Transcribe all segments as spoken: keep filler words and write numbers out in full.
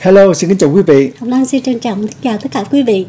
Hello, xin kính chào quý vị. Hồng Loan xin trân trọng chào tất cả quý vị.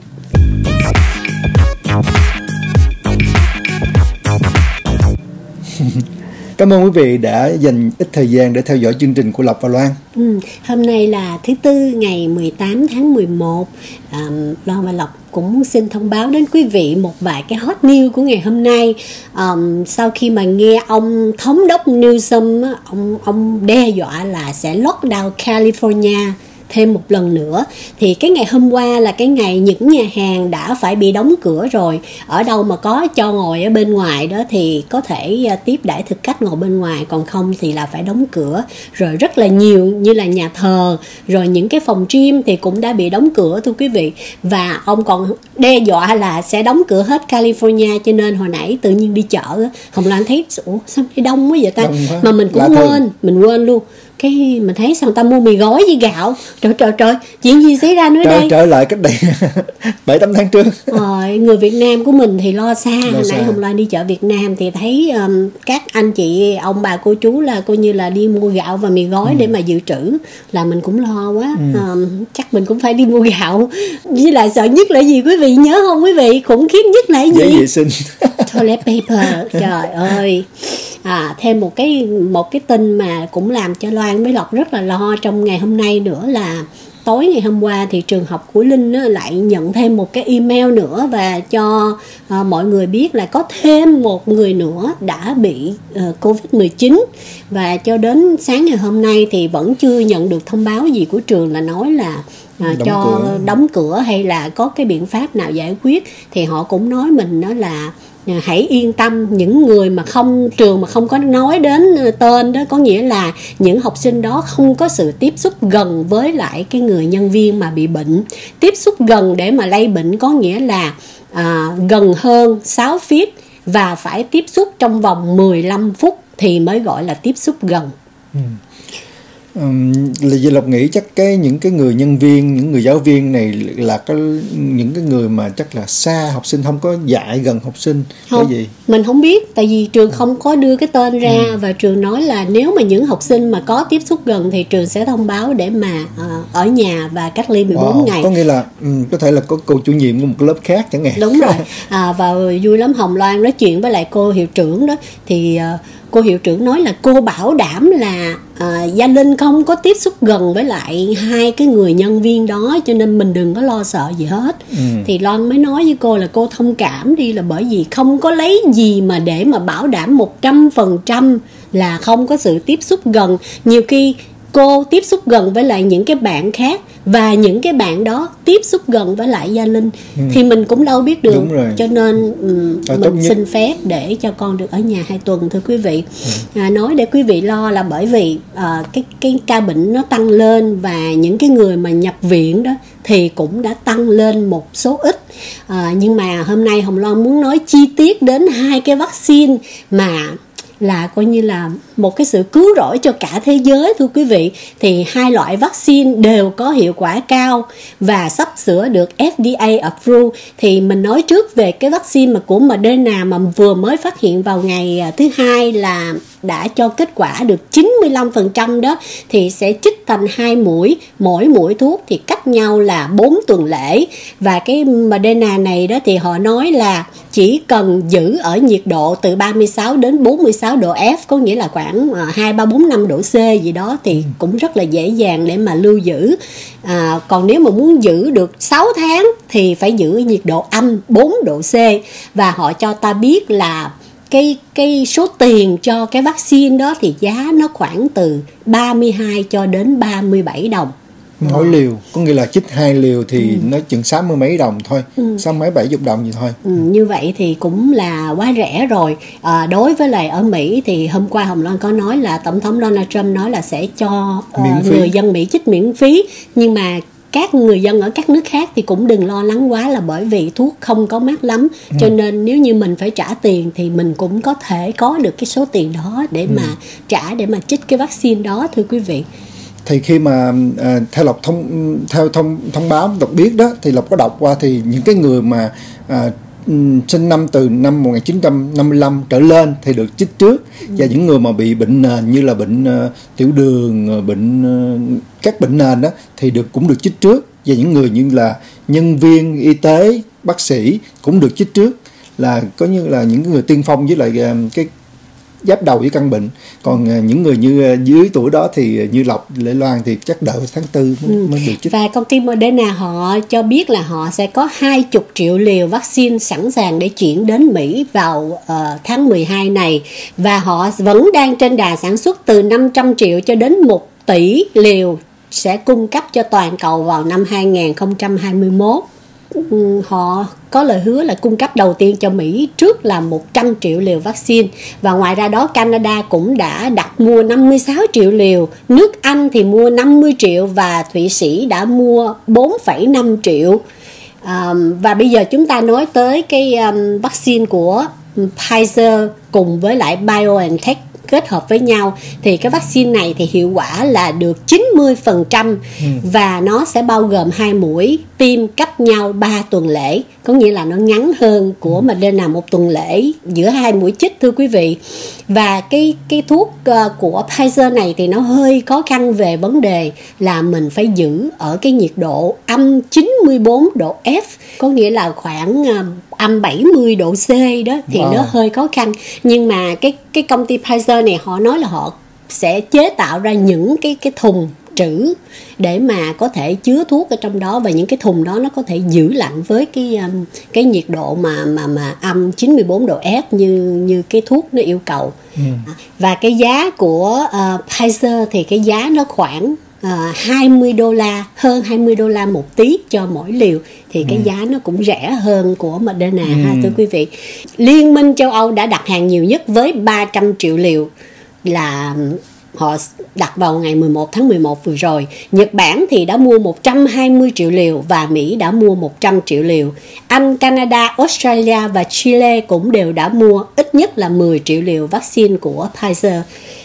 Cảm ơn quý vị đã dành ít thời gian để theo dõi chương trình của Lộc và Loan. Ừ, hôm nay là thứ Tư ngày mười tám tháng mười một. À, Loan và Lộc cũng xin thông báo đến quý vị một vài cái hot news của ngày hôm nay. Um, sau khi mà nghe ông thống đốc Newsom, ông, ông đe dọa là sẽ lockdown California thêm một lần nữa, thì cái ngày hôm qua là cái ngày những nhà hàng đã phải bị đóng cửa rồi. Ở đâu mà có cho ngồi ở bên ngoài đó thì có thể tiếp đãi thực khách ngồi bên ngoài, còn không thì là phải đóng cửa. Rồi rất là nhiều như là nhà thờ, rồi những cái phòng gym thì cũng đã bị đóng cửa thưa quý vị. Và ông còn đe dọa là sẽ đóng cửa hết California, cho nên hồi nãy tự nhiên đi chợ Hồng Loan thấy ủa sao đi đông quá vậy ta, mà mình cũng quên thường. mình quên luôn. Cái mình thấy sao người ta mua mì gói với gạo. Trời trời trời, chuyện gì xảy ra nữa trời, đây? Trở lại cách đây bảy tám tháng trước. Rồi, người Việt Nam của mình thì lo xa. Lo Hồi xa. nãy Hồng Loan đi chợ Việt Nam thì thấy um, các anh chị, ông bà cô chú là coi như là đi mua gạo và mì gói ừ. để mà dự trữ. Là mình cũng lo quá. Ừ. Um, chắc mình cũng phải đi mua gạo. Với lại sợ nhất là gì quý vị nhớ không quý vị? Khủng khiếp nhất là gì? Giấy vệ sinh. Toilet paper. Trời ơi. À, thêm một cái một cái tin mà cũng làm cho Loan với Lộc rất là lo trong ngày hôm nay nữa là tối ngày hôm qua thì trường học của Linh á, lại nhận thêm một cái email nữa và cho à, mọi người biết là có thêm một người nữa đã bị uh, covid mười chín. Và cho đến sáng ngày hôm nay thì vẫn chưa nhận được thông báo gì của trường là nói là à, đóng cho cửa. đóng cửa hay là có cái biện pháp nào giải quyết. Thì họ cũng nói mình đó là hãy yên tâm, những người mà không trường mà không có nói đến tên đó, có nghĩa là những học sinh đó không có sự tiếp xúc gần với lại cái người nhân viên mà bị bệnh. Tiếp xúc gần để mà lây bệnh có nghĩa là à, gần hơn sáu feet và phải tiếp xúc trong vòng mười lăm phút thì mới gọi là tiếp xúc gần. Ừ. Um, là Duy Lộc nghĩ chắc cái những cái người nhân viên, những người giáo viên này là cái những cái người mà chắc là xa học sinh, không có dạy gần học sinh. Không, cái gì mình không biết, tại vì trường không có đưa cái tên ra. ừ. Và trường nói là nếu mà những học sinh mà có tiếp xúc gần thì trường sẽ thông báo để mà uh, ở nhà và cách ly mười bốn wow. ngày. Có nghĩa là um, có thể là có cô chủ nhiệm của một lớp khác chẳng hạn. Đúng rồi. À, và vui lắm, Hồng Loan nói chuyện với lại cô hiệu trưởng đó thì uh, cô hiệu trưởng nói là cô bảo đảm là à, Gia Linh không có tiếp xúc gần với lại hai cái người nhân viên đó, cho nên mình đừng có lo sợ gì hết. ừ. Thì Loan mới nói với cô là cô thông cảm đi, là bởi vì không có lấy gì mà để mà bảo đảm một trăm phần trăm là không có sự tiếp xúc gần. Nhiều khi cô tiếp xúc gần với lại những cái bạn khác và những cái bạn đó tiếp xúc gần với lại Gia Linh, ừ. thì mình cũng đâu biết được. Cho nên um, à, mình xin phép để cho con được ở nhà hai tuần thưa quý vị. ừ. à, Nói để quý vị lo là bởi vì uh, cái, cái ca bệnh nó tăng lên và những cái người mà nhập viện đó thì cũng đã tăng lên một số ít. à, Nhưng mà hôm nay Hồng Loan muốn nói chi tiết đến hai cái vaccine mà là coi như là một cái sự cứu rỗi cho cả thế giới thưa quý vị. Thì hai loại vaccine đều có hiệu quả cao và sắp sửa được F D A approve. Thì mình nói trước về cái vaccine mà của Moderna mà vừa mới phát hiện vào ngày thứ hai là đã cho kết quả được chín mươi lăm phần trăm đó, thì sẽ chích thành hai mũi, mỗi mũi thuốc thì cách nhau là bốn tuần lễ. Và cái Moderna này đó thì họ nói là chỉ cần giữ ở nhiệt độ từ ba mươi sáu đến bốn mươi sáu độ F, có nghĩa là khoảng hai, ba, bốn, năm độ C gì đó, thì cũng rất là dễ dàng để mà lưu giữ. À, còn nếu mà muốn giữ được sáu tháng thì phải giữ nhiệt độ âm bốn độ C. Và họ cho ta biết là cái cái số tiền cho cái vaccine đó thì giá nó khoảng từ ba mươi hai cho đến ba mươi bảy đồng mỗi liều, có nghĩa là chích hai liều thì ừ. nó chừng sáu mươi mấy đồng thôi, ừ. sáu mấy bảy chục đồng gì thôi. ừ, Như vậy thì cũng là quá rẻ rồi. À, đối với lại ở Mỹ thì hôm qua Hồng Loan có nói là Tổng thống Donald Trump nói là sẽ cho uh, người dân Mỹ chích miễn phí. Nhưng mà các người dân ở các nước khác thì cũng đừng lo lắng quá, là bởi vì thuốc không có mắc lắm. ừ. Cho nên nếu như mình phải trả tiền thì mình cũng có thể có được cái số tiền đó để ừ. mà trả để mà chích cái vaccine đó thưa quý vị. Thì khi mà à, theo Lộc thông theo thông thông báo Lộc biết đó, thì Lộc có đọc qua thì những cái người mà à, um, sinh năm từ năm một nghìn chín trăm năm mươi lăm trở lên thì được chích trước, ừ. và những người mà bị bệnh nền như là bệnh uh, tiểu đường, bệnh uh, các bệnh nền đó thì được cũng được chích trước, và những người như là nhân viên y tế, bác sĩ cũng được chích trước, là có như là những người tiên phong với lại uh, cái giáp đầu với căn bệnh. Còn những người như dưới tuổi đó thì như Lộc, Lệ Loan thì chắc đợi tháng tư mới, ừ. mới được chích. Và công ty Moderna họ cho biết là họ sẽ có hai mươi triệu liều vaccine sẵn sàng để chuyển đến Mỹ vào uh, tháng mười hai này, và họ vẫn đang trên đà sản xuất từ năm trăm triệu cho đến một tỷ liều sẽ cung cấp cho toàn cầu vào năm hai nghìn không trăm hai mươi mốt. Họ có lời hứa là cung cấp đầu tiên cho Mỹ trước là một trăm triệu liều vaccine, và ngoài ra đó Canada cũng đã đặt mua năm mươi sáu triệu liều, nước Anh thì mua năm mươi triệu và Thụy Sĩ đã mua bốn phẩy năm triệu. À, và bây giờ chúng ta nói tới cái um, vaccine của Pfizer cùng với lại BioNTech kết hợp với nhau, thì cái vaccine này thì hiệu quả là được chín mươi phần trăm, ừ. và nó sẽ bao gồm hai mũi tiêm cách nhau ba tuần lễ, có nghĩa là nó ngắn hơn của Moderna một tuần lễ giữa hai mũi chích, thưa quý vị. Và cái cái thuốc uh, của Pfizer này thì nó hơi khó khăn về vấn đề là mình phải giữ ở cái nhiệt độ âm chín mươi bốn độ F, có nghĩa là khoảng uh, âm bảy mươi độ C đó, thì wow. nó hơi khó khăn. Nhưng mà cái cái công ty Pfizer này họ nói là họ sẽ chế tạo ra những cái cái thùng trữ để mà có thể chứa thuốc ở trong đó, và những cái thùng đó nó có thể giữ lạnh với cái um, cái nhiệt độ mà mà mà âm chín mươi bốn độ F như như cái thuốc nó yêu cầu. Ừ. Và cái giá của uh, Pfizer thì cái giá nó khoảng uh, hai mươi đô la, hơn hai mươi đô la một tí cho mỗi liều, thì cái ừ. giá nó cũng rẻ hơn của Moderna, ừ. ha thưa quý vị. Liên minh châu Âu đã đặt hàng nhiều nhất với ba trăm triệu liều, là họ đặt vào ngày mười một tháng mười một vừa rồi. Nhật Bản thì đã mua một trăm hai mươi triệu liều và Mỹ đã mua một trăm triệu liều. Anh, Canada, Australia và Chile cũng đều đã mua ít nhất là mười triệu liều vaccine của Pfizer.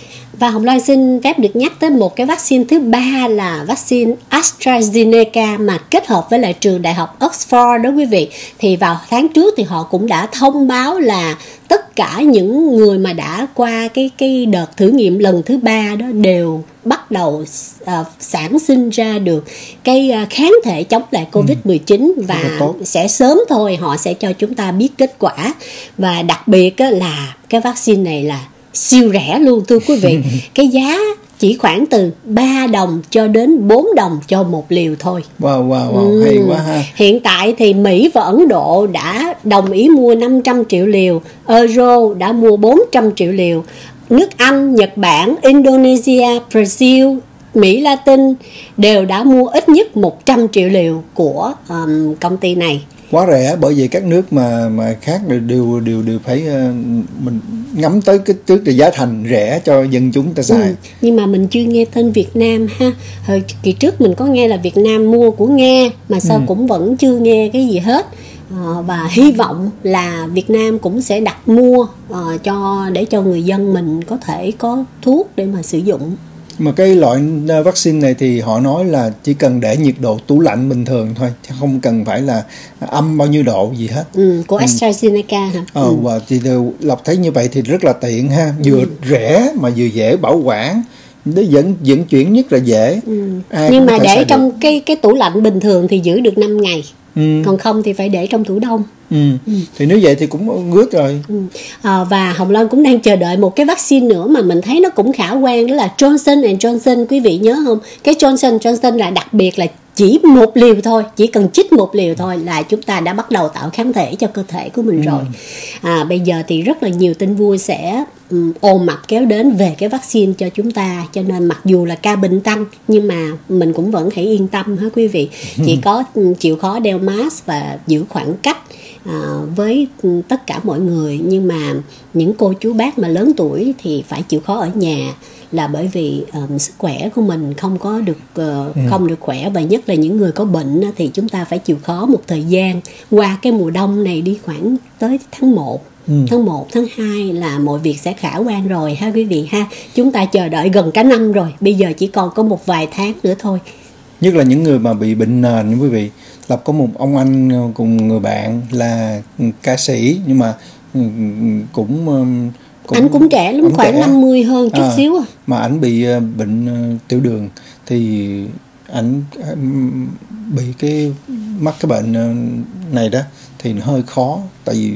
Và Hồng Loan xin phép được nhắc tới một cái vaccine thứ ba là vaccine AstraZeneca mà kết hợp với lại trường đại học Oxford đó quý vị. Thì vào tháng trước thì họ cũng đã thông báo là tất cả những người mà đã qua cái cái đợt thử nghiệm lần thứ ba đó đều bắt đầu uh, sản sinh ra được cái uh, kháng thể chống lại covid mười chín, ừ. và sẽ sớm thôi họ sẽ cho chúng ta biết kết quả. Và đặc biệt á, là cái vaccine này là siêu rẻ luôn thưa quý vị. Cái giá chỉ khoảng từ ba đồng cho đến bốn đồng cho một liều thôi. Wow, wow, wow, ừ. hay quá ha. Hiện tại thì Mỹ và Ấn Độ đã đồng ý mua năm trăm triệu liều, Euro đã mua bốn trăm triệu liều, nước Anh, Nhật Bản, Indonesia, Brazil, Mỹ Latin đều đã mua ít nhất một trăm triệu liều của um, công ty này. Quá rẻ, bởi vì các nước mà mà khác đều đều đều phải uh, mình ngắm tới cái trước là giá thành rẻ cho dân chúng ta xài. Ừ, nhưng mà mình chưa nghe tên Việt Nam ha. Hồi kỳ trước mình có nghe là Việt Nam mua của Nga, mà sao ừ. cũng vẫn chưa nghe cái gì hết. Uh, và hy vọng là Việt Nam cũng sẽ đặt mua uh, cho để cho người dân mình có thể có thuốc để mà sử dụng. Mà cái loại vaccine này thì họ nói là chỉ cần để nhiệt độ tủ lạnh bình thường thôi, chứ không cần phải là âm bao nhiêu độ gì hết. Ừ, của AstraZeneca hả? Ờ, ừ. Và thì Lộc thấy như vậy thì rất là tiện ha, vừa ừ. rẻ mà vừa dễ bảo quản, để dẫn dẫn chuyển nhất là dễ. Ừ. Nhưng mà để trong được. cái cái tủ lạnh bình thường thì giữ được năm ngày. Ừ. Còn không thì phải để trong tủ đông. Ừ. Ừ. Thì nếu vậy thì cũng good rồi. Ừ. À, và Hồng Loan cũng đang chờ đợi một cái vaccine nữa mà mình thấy nó cũng khả quan, đó là Johnson and Johnson. Quý vị nhớ không? Cái Johnson Johnson là đặc biệt là chỉ một liều thôi, chỉ cần chích một liều thôi là chúng ta đã bắt đầu tạo kháng thể cho cơ thể của mình rồi. À, bây giờ thì rất là nhiều tin vui sẽ um, ồn ào kéo đến về cái vaccine cho chúng ta, cho nên mặc dù là ca bệnh tăng nhưng mà mình cũng vẫn hãy yên tâm ha quý vị. Chỉ có um, chịu khó đeo mask và giữ khoảng cách À, với tất cả mọi người. Nhưng mà những cô chú bác mà lớn tuổi thì phải chịu khó ở nhà, là bởi vì um, sức khỏe của mình không có được uh, ừ. không được khỏe, và nhất là những người có bệnh thì chúng ta phải chịu khó một thời gian qua cái mùa đông này đi, khoảng tới tháng một. Ừ. Tháng một, tháng hai là mọi việc sẽ khả quan rồi ha quý vị ha. Chúng ta chờ đợi gần cả năm rồi, bây giờ chỉ còn có một vài tháng nữa thôi. Nhất là những người mà bị bệnh nền quý vị, Lộc có một ông anh cùng người bạn là ca sĩ, nhưng mà cũng, cũng anh cũng trẻ lắm, khoảng trẻ. năm mươi hơn chút à, xíu à. Mà ảnh bị bệnh tiểu đường, thì ảnh bị cái mắc cái bệnh này đó thì nó hơi khó, tại vì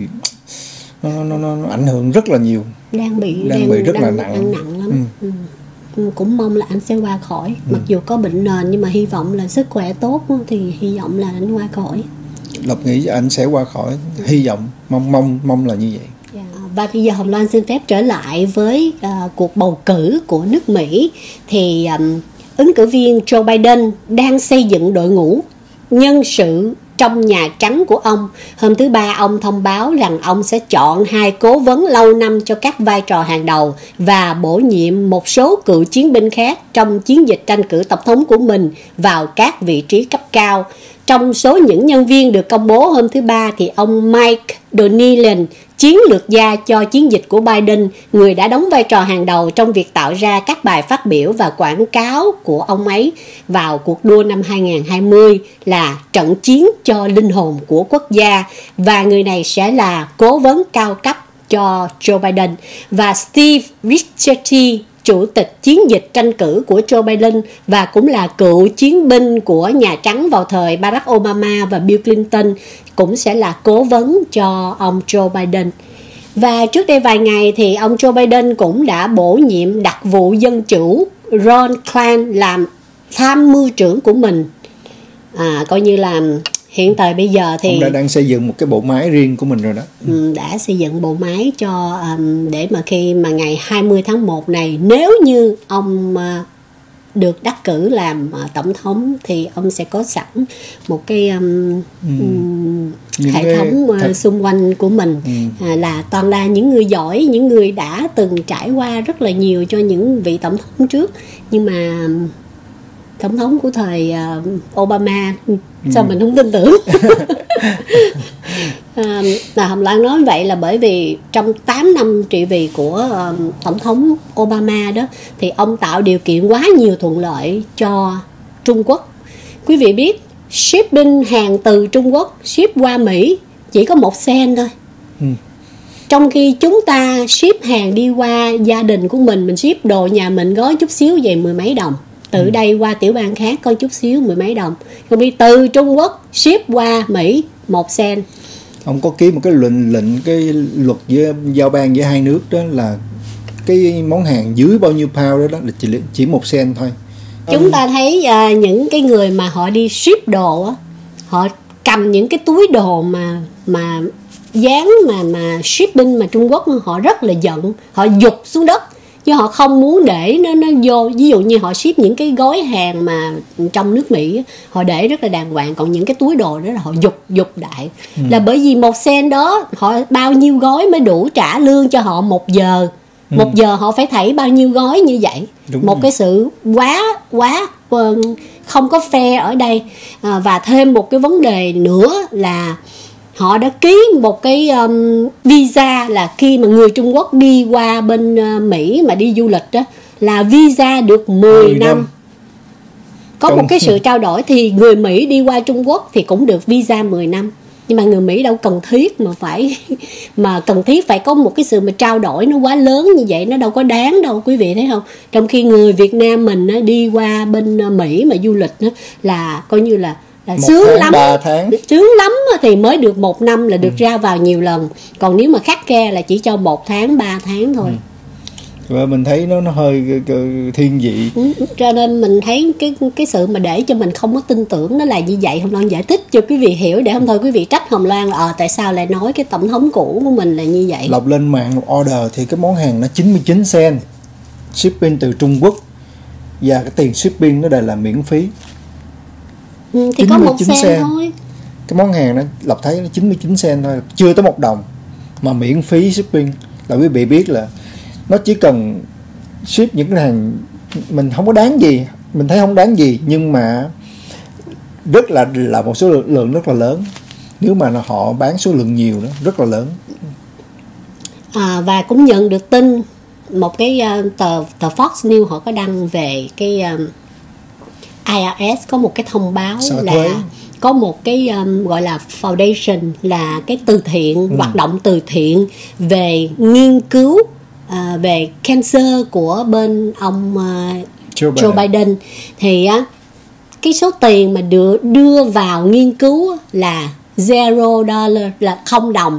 nó nó nó, nó ảnh hưởng rất là nhiều, đang bị đang, đang bị rất đang, là nặng nặng lắm. Ừ. Ừ. Cũng mong là anh sẽ qua khỏi, ừ. mặc dù có bệnh nền nhưng mà hy vọng là sức khỏe tốt thì hy vọng là anh qua khỏi. Lộc nghĩ anh sẽ qua khỏi, hy vọng, mong mong mong là như vậy. Yeah. Và bây giờ Hồng Loan xin phép trở lại với uh, cuộc bầu cử của nước Mỹ. Thì um, ứng cử viên Joe Biden đang xây dựng đội ngũ nhân sự trong Nhà Trắng của ông. Hôm thứ Ba, ông thông báo rằng ông sẽ chọn hai cố vấn lâu năm cho các vai trò hàng đầu và bổ nhiệm một số cựu chiến binh khác trong chiến dịch tranh cử tổng thống của mình vào các vị trí cấp cao. Trong số những nhân viên được công bố hôm thứ Ba thì ông Mike Donnellan, chiến lược gia cho chiến dịch của Biden, người đã đóng vai trò hàng đầu trong việc tạo ra các bài phát biểu và quảng cáo của ông ấy vào cuộc đua năm hai không hai không là trận chiến cho linh hồn của quốc gia, và người này sẽ là cố vấn cao cấp cho Joe Biden. Và Steve Ricchetti, chủ tịch chiến dịch tranh cử của Joe Biden và cũng là cựu chiến binh của Nhà Trắng vào thời Barack Obama và Bill Clinton, cũng sẽ là cố vấn cho ông Joe Biden. Và trước đây vài ngày thì ông Joe Biden cũng đã bổ nhiệm đặc vụ dân chủ Ron Klain làm tham mưu trưởng của mình. À, coi như là hiện tại bây giờ thì ông đã đang xây dựng một cái bộ máy riêng của mình rồi đó. Đã xây dựng bộ máy cho um, để mà khi mà ngày hai mươi tháng một này, nếu như ông uh, được đắc cử làm uh, tổng thống thì ông sẽ có sẵn một cái um, ừ. hệ cái thống uh, thật... xung quanh của mình, ừ. uh, là toàn là những người giỏi, những người đã từng trải qua rất là nhiều cho những vị tổng thống trước. Nhưng mà tổng thống của thời uh, Obama sao ừ. mình không tin tưởng. à, là Hồng Loan nói vậy là bởi vì trong tám năm trị vì của uh, tổng thống Obama đó, thì ông tạo điều kiện quá nhiều thuận lợi cho Trung Quốc. Quý vị biết shipping hàng từ Trung Quốc ship qua Mỹ chỉ có một cent thôi. ừ. Trong khi chúng ta ship hàng đi qua gia đình của mình, mình ship đồ nhà mình gói chút xíu về mười mấy đồng, từ đây qua tiểu bang khác có chút xíu mười mấy đồng. Còn đi từ Trung Quốc ship qua Mỹ một cent. Ông có ký một cái lệnh lệnh cái luật với giao ban với hai nước đó là cái món hàng dưới bao nhiêu pound đó, đó là chỉ chỉ một cent thôi. Chúng ta thấy uh, những cái người mà họ đi ship đồ á, họ cầm những cái túi đồ mà mà dán mà mà shipping mà Trung Quốc, họ rất là giận, họ giục xuống đất. Chứ họ không muốn để nó nó vô. Ví dụ như họ ship những cái gói hàng mà trong nước Mỹ, họ để rất là đàng hoàng, còn những cái túi đồ đó là họ giục giục đại. ừ. Là bởi vì một cent đó, họ bao nhiêu gói mới đủ trả lương cho họ một giờ. ừ. Một giờ họ phải thảy bao nhiêu gói như vậy. Đúng một rồi. Cái sự quá quá không có fair ở đây. à, Và thêm một cái vấn đề nữa là họ đã ký một cái um, visa, là khi mà người Trung Quốc đi qua bên uh, Mỹ mà đi du lịch đó, là visa được mười năm. Có Còn... một cái sự trao đổi thì người Mỹ đi qua Trung Quốc thì cũng được visa mười năm. Nhưng mà người Mỹ đâu cần thiết mà phải mà cần thiết phải có một cái sự mà trao đổi nó quá lớn như vậy, nó đâu có đáng đâu, quý vị thấy không? Trong khi người Việt Nam mình á, đi qua bên Mỹ mà du lịch á, là coi như là là sướng tháng, lắm, ba tháng. Sướng lắm thì mới được một năm là được ừ. ra vào nhiều lần. Còn nếu mà khắt khe là chỉ cho một tháng, ba tháng thôi. ừ. Và mình thấy nó nó hơi thiên vị. ừ. Cho nên mình thấy cái cái sự mà để cho mình không có tin tưởng nó là như vậy. Hồng Loan giải thích cho quý vị hiểu, để không thôi quý vị trách Hồng Loan là à, tại sao lại nói cái tổng thống cũ của mình là như vậy. Lọc lên mạng order thì cái món hàng nó chín mươi chín cent shipping từ Trung Quốc, và cái tiền shipping nó đều là miễn phí. Ừ, thì có một cent thôi. Cái món hàng nó Lộc thấy nó chín mươi chín cent thôi, chưa tới một đồng mà miễn phí shipping. Là quý vị biết là nó chỉ cần ship những cái hàng mình không có đáng gì, mình thấy không đáng gì, nhưng mà rất là là một số lượng, lượng rất là lớn. Nếu mà họ bán số lượng nhiều đó rất là lớn. À, và cũng nhận được tin một cái uh, tờ tờ Fox News họ có đăng về cái uh, i rờ ét có một cái thông báo Sở là thuế. có một cái um, gọi là foundation, là cái từ thiện, ừ. hoạt động từ thiện về nghiên cứu uh, về cancer của bên ông uh, Joe, Joe Biden. Biden thì á uh, cái số tiền mà đưa đưa vào nghiên cứu là zero dollar, là không đồng,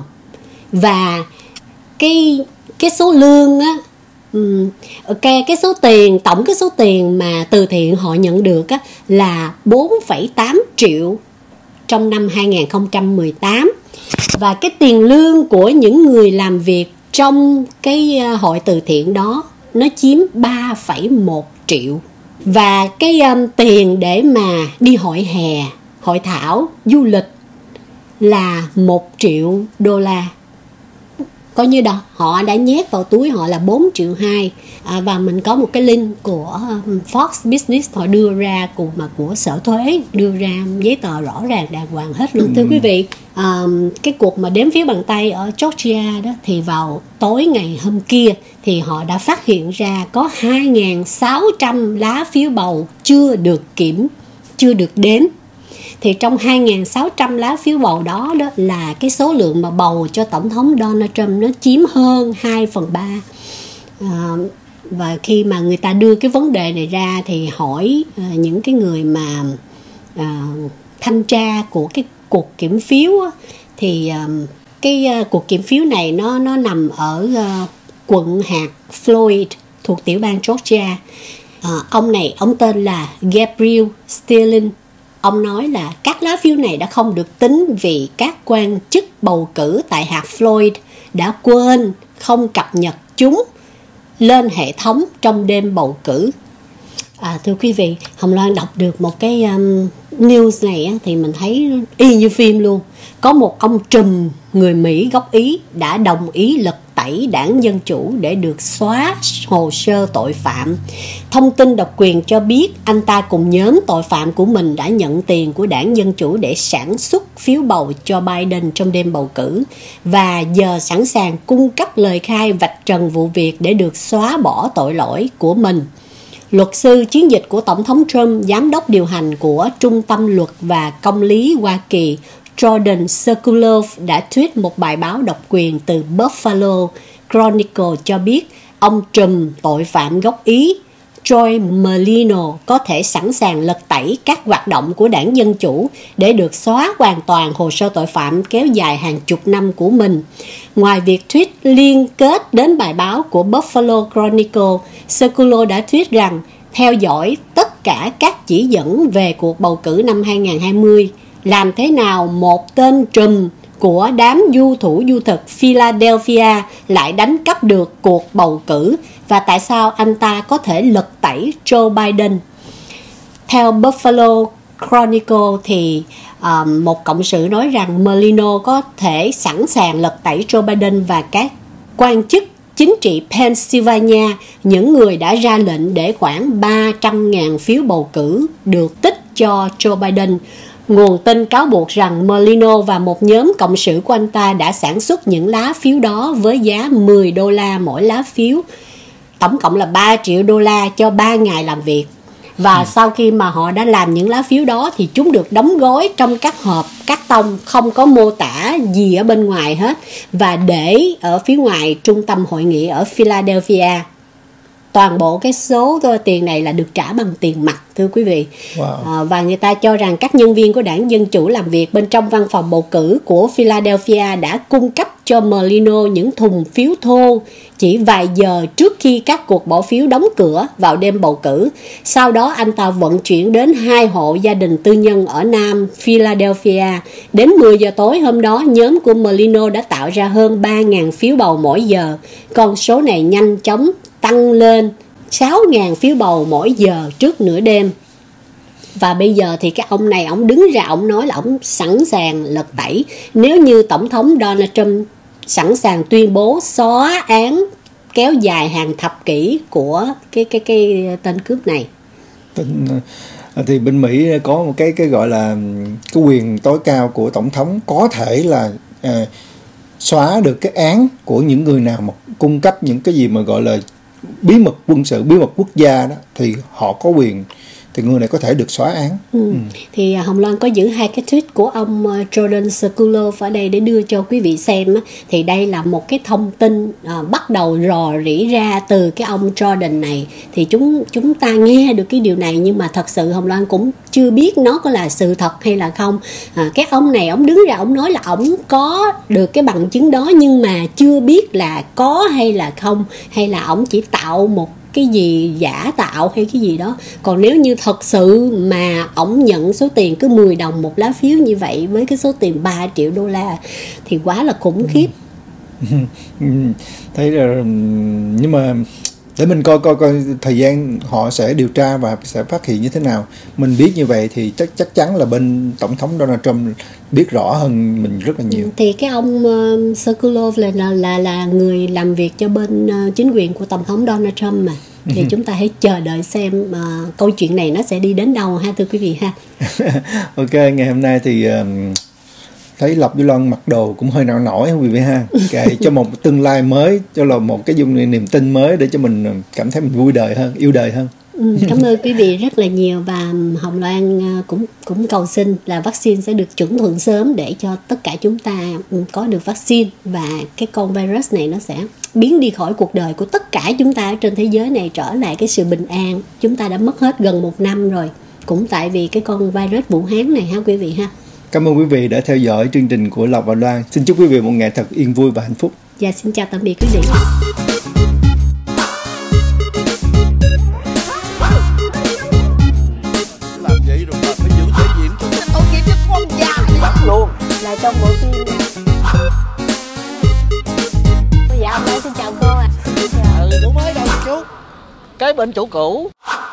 và cái cái số lương á, um, ok cái số tiền tổng cái số tiền mà từ thiện họ nhận được á là bốn phẩy tám triệu trong năm hai không một tám, và cái tiền lương của những người làm việc trong cái hội từ thiện đó nó chiếm ba phẩy một triệu. Và cái um, tiền để mà đi hội hè, hội thảo, du lịch là một triệu đô la. Coi như đó họ đã nhét vào túi họ là bốn triệu hai. À, và mình có một cái link của um, Fox Business họ đưa ra, cùng mà của Sở Thuế đưa ra giấy tờ rõ ràng đàng hoàng hết luôn. Ừ. Thưa quý vị, um, cái cuộc mà đếm phiếu bằng tay ở Georgia đó, thì vào tối ngày hôm kia thì họ đã phát hiện ra có hai nghìn sáu trăm lá phiếu bầu chưa được kiểm, chưa được đếm. Thì trong hai nghìn sáu trăm lá phiếu bầu đó, đó là cái số lượng mà bầu cho Tổng thống Donald Trump nó chiếm hơn hai phần ba. À, và khi mà người ta đưa cái vấn đề này ra thì hỏi à, những cái người mà à, thanh tra của cái cuộc kiểm phiếu á, thì à, cái à, cuộc kiểm phiếu này nó nó nằm ở à, quận hạt Floyd thuộc tiểu bang Georgia. À, ông này, ông tên là Gabriel Sterling. Ông nói là các lá phiếu này đã không được tính vì các quan chức bầu cử tại hạt Floyd đã quên không cập nhật chúng lên hệ thống trong đêm bầu cử. À, thưa quý vị, Hồng Loan đọc được một cái um, news này á, thì mình thấy y như phim luôn. Có một ông trùm người Mỹ gốc Ý đã đồng ý lật tẩy đảng Dân Chủ để được xóa hồ sơ tội phạm. Thông tin độc quyền cho biết anh ta cùng nhóm tội phạm của mình đã nhận tiền của đảng Dân Chủ để sản xuất phiếu bầu cho Biden trong đêm bầu cử, và giờ sẵn sàng cung cấp lời khai vạch trần vụ việc để được xóa bỏ tội lỗi của mình. Luật sư chiến dịch của Tổng thống Trump, giám đốc điều hành của Trung tâm Luật và Công lý Hoa Kỳ Jordan Sekulow đã tweet một bài báo độc quyền từ Buffalo Chronicle cho biết ông trùm tội phạm gốc Ý Joy Merlino có thể sẵn sàng lật tẩy các hoạt động của đảng Dân Chủ để được xóa hoàn toàn hồ sơ tội phạm kéo dài hàng chục năm của mình. Ngoài việc tweet liên kết đến bài báo của Buffalo Chronicle, Sekulow đã tweet rằng theo dõi tất cả các chỉ dẫn về cuộc bầu cử năm hai không hai không, làm thế nào một tên trùm của đám du thủ du thực Philadelphia lại đánh cắp được cuộc bầu cử, và tại sao anh ta có thể lật tẩy Joe Biden. Theo Buffalo Chronicle thì um, một cộng sự nói rằng Merlino có thể sẵn sàng lật tẩy Joe Biden và các quan chức chính trị Pennsylvania, những người đã ra lệnh để khoảng ba trăm nghìn phiếu bầu cử được tích cho Joe Biden. Nguồn tin cáo buộc rằng Merlino và một nhóm cộng sự của anh ta đã sản xuất những lá phiếu đó với giá mười đô la mỗi lá phiếu, tổng cộng là ba triệu đô la cho ba ngày làm việc. Và ừ. sau khi mà họ đã làm những lá phiếu đó thì chúng được đóng gói trong các hộp cắt tông, không có mô tả gì ở bên ngoài hết, và để ở phía ngoài trung tâm hội nghị ở Philadelphia. Toàn bộ cái số tiền này là được trả bằng tiền mặt, thưa quý vị. Wow. À, và người ta cho rằng các nhân viên của đảng Dân Chủ làm việc bên trong văn phòng bầu cử của Philadelphia đã cung cấp cho Merlino những thùng phiếu thô chỉ vài giờ trước khi các cuộc bỏ phiếu đóng cửa vào đêm bầu cử. Sau đó anh ta vận chuyển đến hai hộ gia đình tư nhân ở Nam Philadelphia. Đến mười giờ tối hôm đó, nhóm của Merlino đã tạo ra hơn ba nghìn phiếu bầu mỗi giờ. Con số này nhanh chóng tăng lên sáu nghìn phiếu bầu mỗi giờ trước nửa đêm. Và bây giờ thì cái ông này, ông đứng ra, ông nói là ông sẵn sàng lật tẩy nếu như Tổng thống Donald Trump sẵn sàng tuyên bố xóa án kéo dài hàng thập kỷ của cái cái cái tên cướp này. Thì bên Mỹ có một cái cái gọi là cái quyền tối cao của Tổng thống, có thể là à, xóa được cái án của những người nào mà cung cấp những cái gì mà gọi là bí mật quân sự, bí mật quốc gia đó, thì họ có quyền thì người này có thể được xóa án. Ừ. Ừ. Thì Hồng Loan có giữ hai cái tweet của ông Jordan Sokolov ở đây để đưa cho quý vị xem. Thì đây là một cái thông tin à, bắt đầu rò rỉ ra từ cái ông Jordan này. Thì chúng chúng ta nghe được cái điều này, nhưng mà thật sự Hồng Loan cũng chưa biết nó có là sự thật hay là không. À, cái ông này ông đứng ra ông nói là ông có được cái bằng chứng đó, nhưng mà chưa biết là có hay là không, hay là ông chỉ tạo một cái gì giả tạo hay cái gì đó. Còn nếu như thật sự mà ổng nhận số tiền cứ mười đồng một lá phiếu như vậy với cái số tiền ba triệu đô la thì quá là khủng khiếp. Thấy là, nhưng mà để mình coi coi coi thời gian họ sẽ điều tra và sẽ phát hiện như thế nào. Mình biết như vậy thì chắc chắc chắn là bên tổng thống Donald Trump biết rõ hơn mình rất là nhiều. Thì cái ông uh, Sokolov là, là là là người làm việc cho bên uh, chính quyền của tổng thống Donald Trump mà. Thì chúng ta hãy chờ đợi xem uh, câu chuyện này nó sẽ đi đến đâu ha, thưa quý vị ha. Ok, ngày hôm nay thì uh, thấy Lộc với Loan mặc đồ cũng hơi nổi nổi không quý vị ha. Kệ cho một tương lai mới, cho là một cái dung niềm tin mới để cho mình cảm thấy mình vui đời hơn, yêu đời hơn. Ừ, cảm ơn quý vị rất là nhiều, và Hồng Loan cũng cũng cầu xin là vaccine sẽ được chuẩn thuận sớm để cho tất cả chúng ta có được vaccine, và cái con virus này nó sẽ biến đi khỏi cuộc đời của tất cả chúng ta ở trên thế giới này, trở lại cái sự bình an. Chúng ta đã mất hết gần một năm rồi, cũng tại vì cái con virus Vũ Hán này ha quý vị ha. Cảm ơn quý vị đã theo dõi chương trình của Lộc và Loan. Xin chúc quý vị một ngày thật yên vui và hạnh phúc. Và xin chào tạm biệt quý vị. Làm vậy rồi mà phải giữ thể diện cho tôi kịp với con già bắt luôn. Là trong bộ phim nè. Dạ, hôm nay xin chào cô ạ. À. Ừ, chú mới đâu chú. Cái bên chủ cũ.